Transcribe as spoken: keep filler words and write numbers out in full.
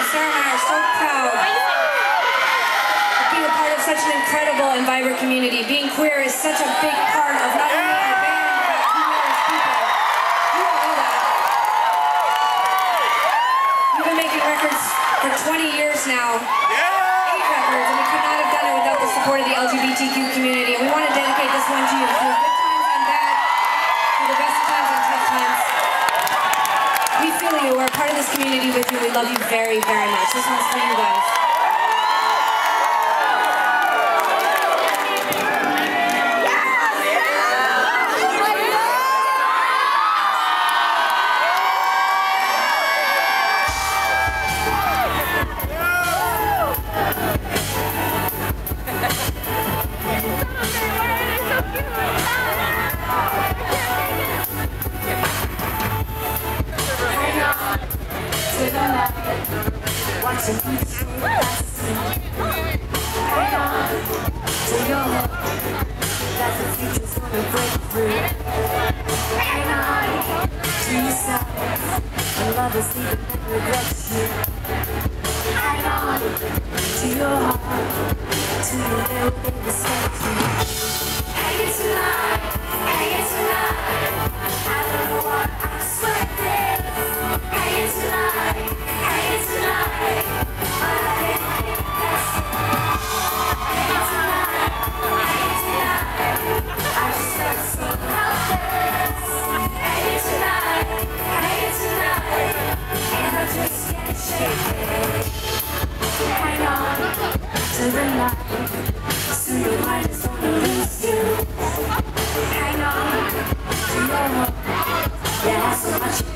Sara and I are so proud of being a part of such an incredible and vibrant community. Being queer is such a big part of not only our band, but who we are as people. You all know that. We've been making records for twenty years now. Eight records, and we could not have done it without the support of the L G B T Q community. And we want to dedicate this one to you through good times and bad, through the best times and tough times. We feel you. We're a part of this community with you. We love you very, very much. This one's for you guys. Watching you through the hang on to your hope that the future's gonna break through. Hang on to yourself when love is leaving and regrets you. Hang on to your heart, to the little baby step you. Hang it tonight, hang it tonight. I don't know what I'm sweating. Hang it tonight, hang it tonight. Hang on to the night, soon your mind is gonna lose you. Hang on to your hope, yeah, so much.